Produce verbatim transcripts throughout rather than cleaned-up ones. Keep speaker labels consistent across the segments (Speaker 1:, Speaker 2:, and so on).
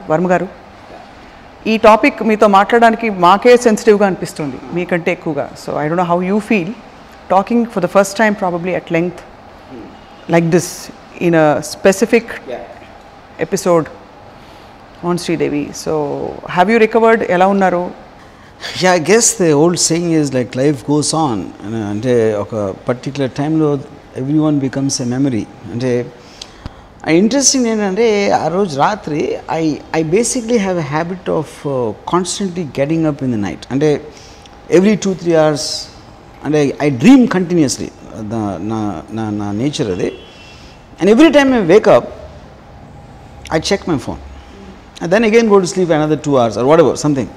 Speaker 1: వర్మ గారు ఈ టాపిక్ మీతో మాట్లాడడానికి మాకే సెన్సిటివ్గా అనిపిస్తుంది మీకంటే ఎక్కువగా. So I don't know how you feel talking for the first time probably at length like this in a specific episode on Sridevi. So have you recovered? ఎలా ఉన్నారు?
Speaker 2: Yeah, I guess the old saying is like life goes on. అంటే ఒక particular టైంలో everyone becomes a memory. అంటే interesting ఏంటంటే ఆ రోజు రాత్రి I I basically have a habit of constantly getting up in the night. అంటే ఎవ్రీ టూ త్రీ అవర్స్ అంటే ఐ డ్రీమ్ కంటిన్యూస్లీ. నా నా నా నేచర్ అది. And every time I wake up I check my phone and then again go to sleep another two hours or whatever something.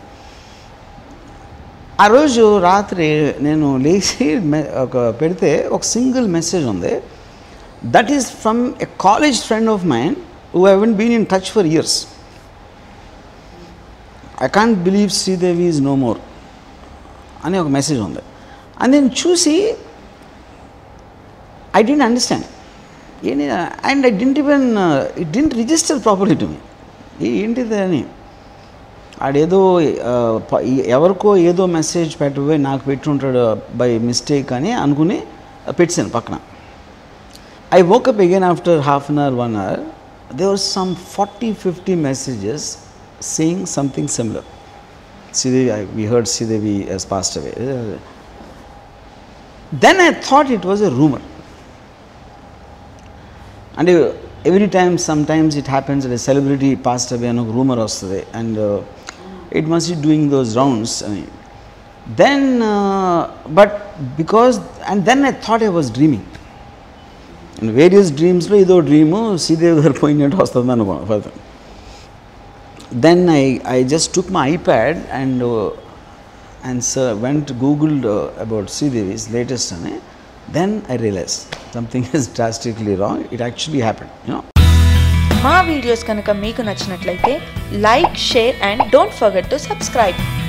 Speaker 2: ఆ రోజు రాత్రి నేను లేచి ఒక పెడితే ఒక సింగిల్ మెసేజ్ ఉంది. That is from a college friend of mine who haven't been in touch for years. I can't believe Sridevi is no more అని ఒక మెసేజ్ ఉంది. అని నేను చూసి ఐ డింట్ అండర్స్టాండ్ ఏంటి and I didn't even it didn't register properly to me. ఏంటిది అని ఆడేదో ఎవరికో ఏదో మెసేజ్ పెట్టబోయి నాకు పెట్టుంటాడు బై మిస్టేక్ అని అనుకుని పెట్టాను పక్కన. I woke up again after half an hour one hour there was some forty fifty messages saying something similar. Sridevi we heard Sridevi has passed away. Then I thought it was a rumour. అంటే every time sometimes it happens at a celebrity passed away అని ఒక rumour వస్తుంది and it must be doing those rounds. I mean, then uh, but because and then I thought I was dreaming. In various dreams lo ido dream Sridevi garu poyinattu vastund anuko. Then I I just took my iPad and uh, and sir went googled uh, about Sridevi's latest ane. Then I realized something is drastically wrong. It actually happened, you know.
Speaker 3: మా videos కనుక మీకు నచ్చినట్లయితే like, share and don't forget to subscribe.